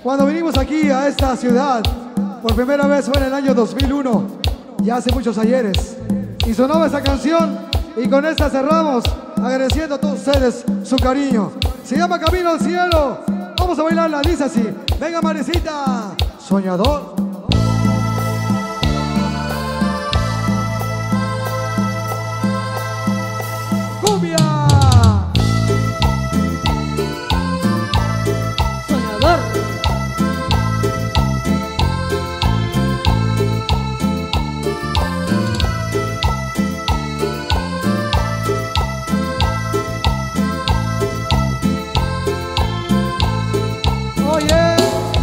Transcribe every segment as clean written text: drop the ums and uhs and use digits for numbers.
Cuando vinimos aquí a esta ciudad, por primera vez fue en el año 2001, ya hace muchos ayeres, y sonaba esta canción, y con esta cerramos, agradeciendo a todos ustedes su cariño. Se llama Camino al Cielo, vamos a bailarla, dice así. Venga, Marecita, soñador. ¡Cumbia! Soñador. Oye.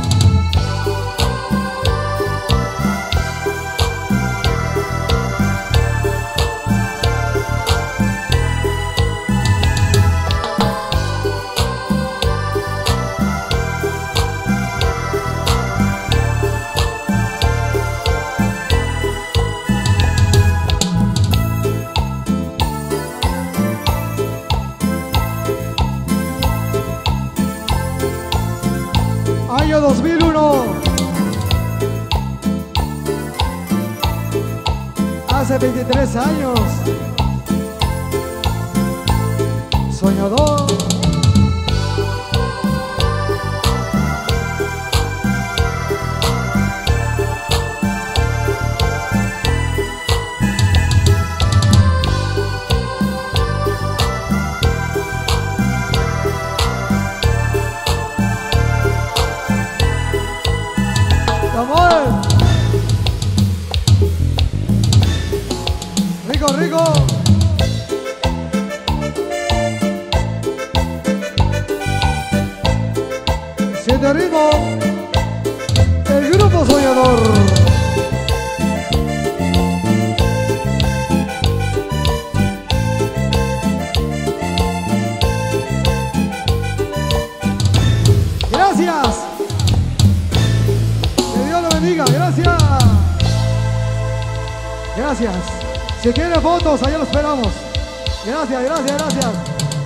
Año 2001. Hace 23 años. Soñador. Amor. Rico, rico. Siente ritmo. El grupo Soñador. Gracias. Bendiga, gracias. Gracias. Si quieren fotos, allá lo esperamos. Gracias, gracias, gracias.